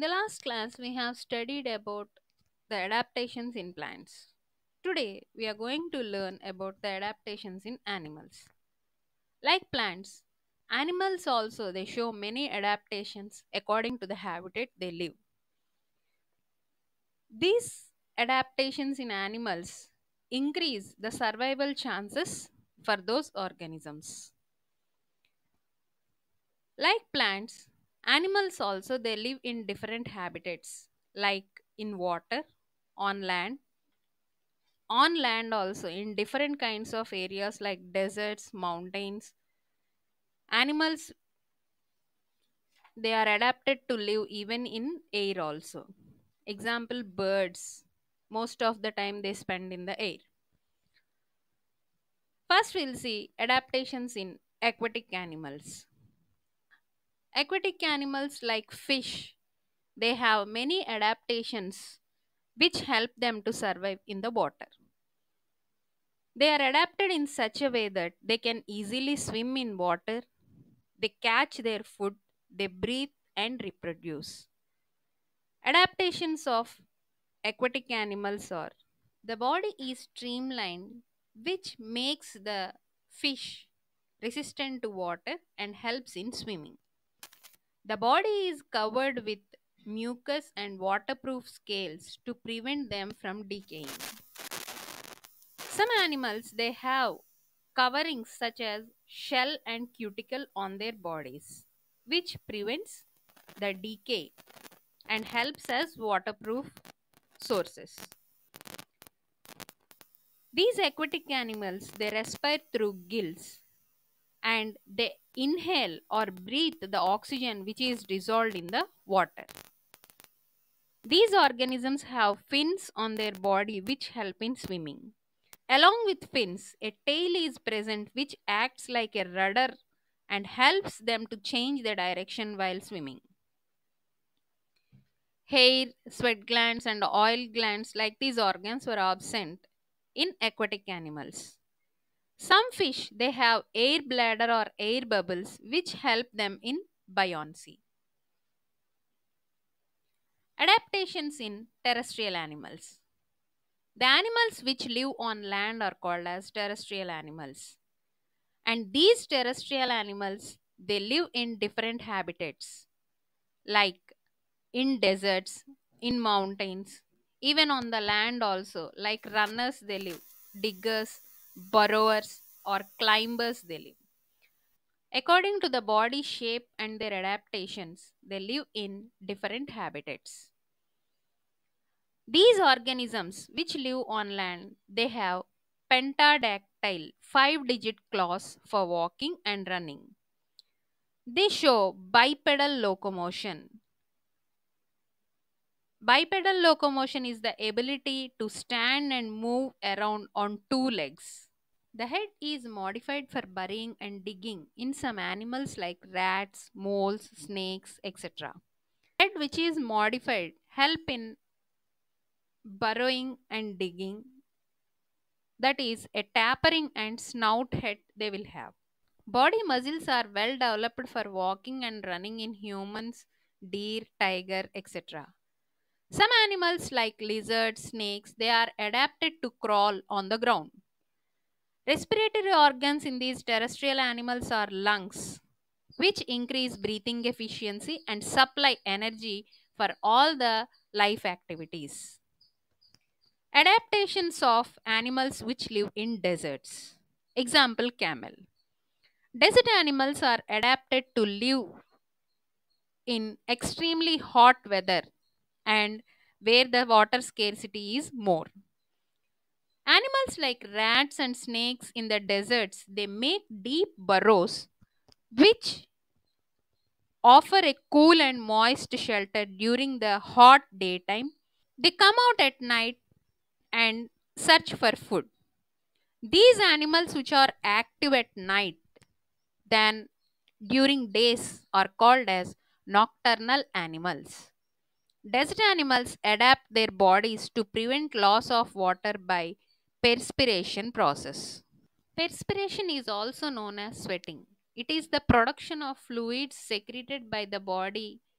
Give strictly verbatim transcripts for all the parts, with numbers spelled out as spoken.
the last class, we have studied about the adaptations in plants. Today, we are going to learn about the adaptations in animals. Like plants, animals also they show many adaptations according to the habitat they live. These adaptations in animals increase the survival chances for those organisms. Like plants, animals also they live in different habitats like in water, on land, on land also in different kinds of areas like deserts, mountains. Animals they are adapted to live even in air also. Example birds. Most of the time they spend in the air. First we'll see adaptations in aquatic animals. Aquatic animals like fish, they have many adaptations which help them to survive in the water. They are adapted in such a way that they can easily swim in water, they catch their food, they breathe and reproduce. Adaptations of aquatic animals are the body is streamlined, which makes the fish resistant to water and helps in swimming. The body is covered with mucus and waterproof scales to prevent them from decaying. Some animals they have coverings such as shell and cuticle on their bodies, which prevents the decay and helps as waterproof sources. These aquatic animals they respire through gills and they inhale or breathe the oxygen which is dissolved in the water. These organisms have fins on their body which help in swimming. Along with fins, a tail is present which acts like a rudder and helps them to change their direction while swimming. Hair, sweat glands, and oil glands, like these organs, were absent in aquatic animals. Some fish they have air bladder or air bubbles which help them in buoyancy. Adaptations in terrestrial animals. The animals which live on land are called as terrestrial animals. And these terrestrial animals they live in different habitats like in deserts, in mountains, even on the land also like runners they live, diggers, burrowers or climbers they live. According to the body shape and their adaptations, they live in different habitats. These organisms which live on land, they have pentadactyl five digit claws for walking and running. They show bipedal locomotion. Bipedal locomotion is the ability to stand and move around on two legs. The head is modified for burying and digging in some animals like rats, moles, snakes, et cetera. Head which is modified help in burrowing and digging, that is a tapering and snout head they will have. Body muscles are well developed for walking and running in humans, deer, tiger, et cetera. Some animals like lizards, snakes, they are adapted to crawl on the ground. Respiratory organs in these terrestrial animals are lungs, which increase breathing efficiency and supply energy for all the life activities. Adaptations of animals which live in deserts. Example camel. Desert animals are adapted to live in extremely hot weather and where the water scarcity is more. Animals like rats and snakes in the deserts, they make deep burrows which offer a cool and moist shelter during the hot daytime. They come out at night and search for food. These animals which are active at night than during days are called as nocturnal animals. Desert animals adapt their bodies to prevent loss of water by perspiration process. Perspiration is also known as sweating. It is the production of fluids secreted by the body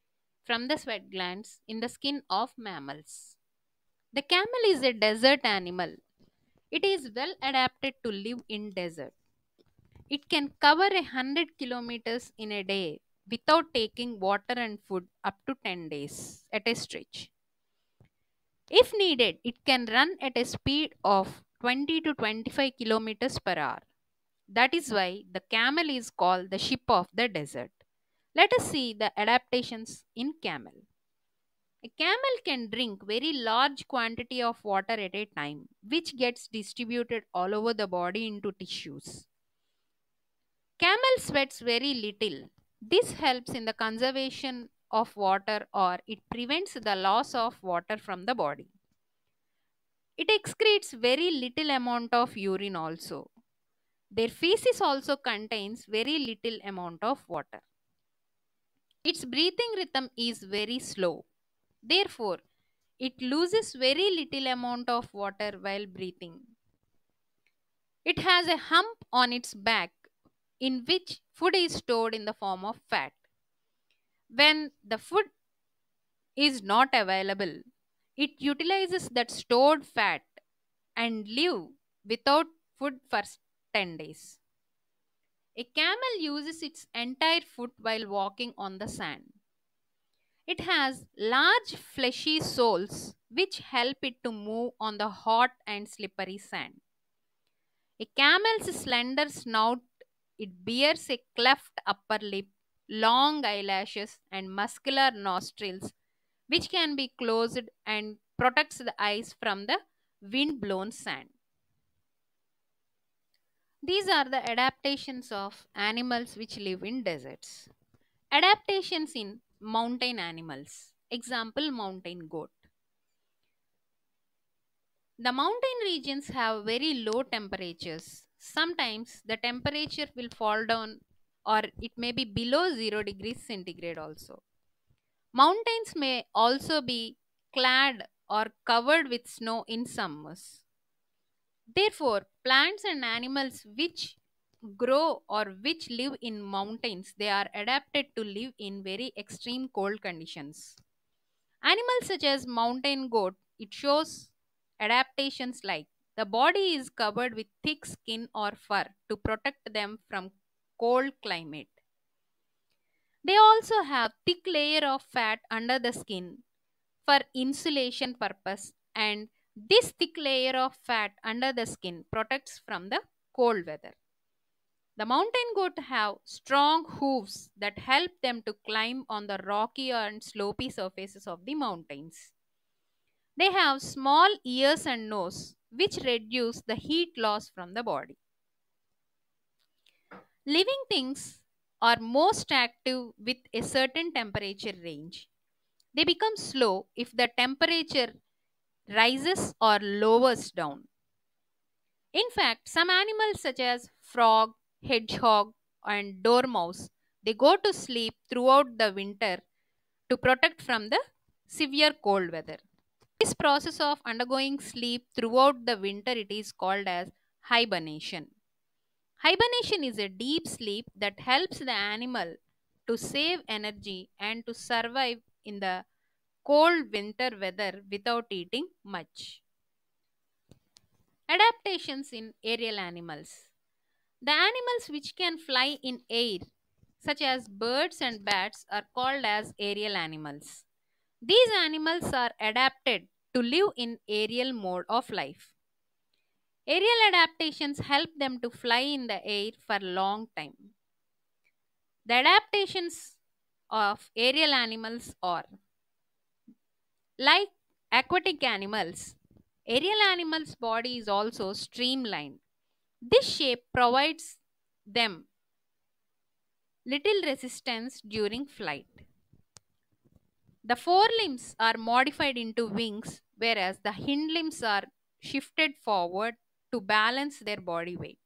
from the sweat glands in the skin of mammals. The camel is a desert animal. It is well adapted to live in desert. It can cover a hundred kilometers in a day without taking water and food up to ten days at a stretch. If needed, it can run at a speed of twenty to twenty-five kilometers per hour. That is why the camel is called the ship of the desert. Let us see the adaptations in camel. A camel can drink very large quantity of water at a time, which gets distributed all over the body into tissues. Camel sweats very little. This helps in the conservation of water or it prevents the loss of water from the body. It excretes very little amount of urine also. Their feces also contains very little amount of water. Its breathing rhythm is very slow. Therefore, it loses very little amount of water while breathing. It has a hump on its back in which food is stored in the form of fat. When the food is not available, it utilizes that stored fat and live without food for ten days. A camel uses its entire foot while walking on the sand. It has large fleshy soles which help it to move on the hot and slippery sand. A camel's slender snout, it bears a cleft upper lip, long eyelashes and muscular nostrils which can be closed and protects the eyes from the wind blown sand. These are the adaptations of animals which live in deserts. Adaptations in mountain animals. Example, mountain goat. The mountain regions have very low temperatures. Sometimes the temperature will fall down or it may be below zero degrees centigrade also. Mountains may also be clad or covered with snow in summers. Therefore, plants and animals which grow or which live in mountains, they are adapted to live in very extreme cold conditions. Animals such as mountain goat, it shows adaptations like the body is covered with thick skin or fur to protect them from cold climate. They also have thick layer of fat under the skin for insulation purpose, and this thick layer of fat under the skin protects from the cold weather. The mountain goat have strong hooves that help them to climb on the rocky and slopy surfaces of the mountains. They have small ears and nose which reduce the heat loss from the body. Living things are most active with a certain temperature range. They become slow if the temperature rises or lowers down. In fact, some animals such as frog, hedgehog, and dormouse, they go to sleep throughout the winter to protect from the severe cold weather. This process of undergoing sleep throughout the winter it is called as hibernation. Hibernation is a deep sleep that helps the animal to save energy and to survive in the cold winter weather without eating much. Adaptations in aerial animals. The animals which can fly in air, such as birds and bats, are called as aerial animals. These animals are adapted to live in aerial mode of life. Aerial adaptations help them to fly in the air for long time. The adaptations of aerial animals are like aquatic animals. Aerial animals' body is also streamlined. This shape provides them little resistance during flight. The forelimbs are modified into wings, whereas the hind limbs are shifted forward to balance their body weight.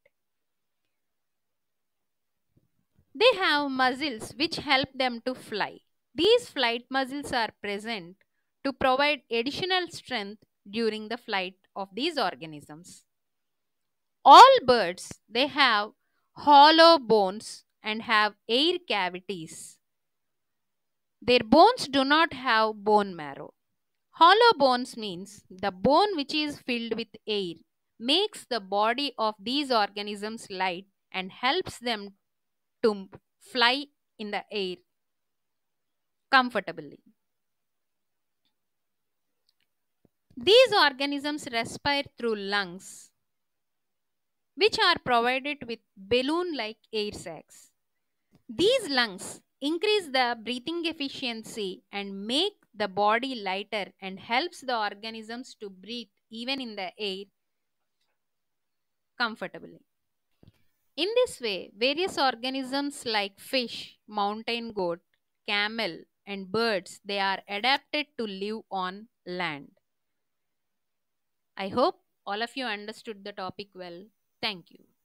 They have muscles which help them to fly. These flight muscles are present to provide additional strength during the flight of these organisms. All birds they have hollow bones and have air cavities. Their bones do not have bone marrow. Hollow bones means the bone which is filled with air makes the body of these organisms light and helps them to fly in the air comfortably. These organisms respire through lungs, which are provided with balloon like air sacs. These lungs increase the breathing efficiency and make the body lighter and helps the organisms to breathe even in the air comfortably. In this way, various organisms like fish, mountain goat, camel, and birds they are adapted to live on land. I hope all of you understood the topic well. Thank you.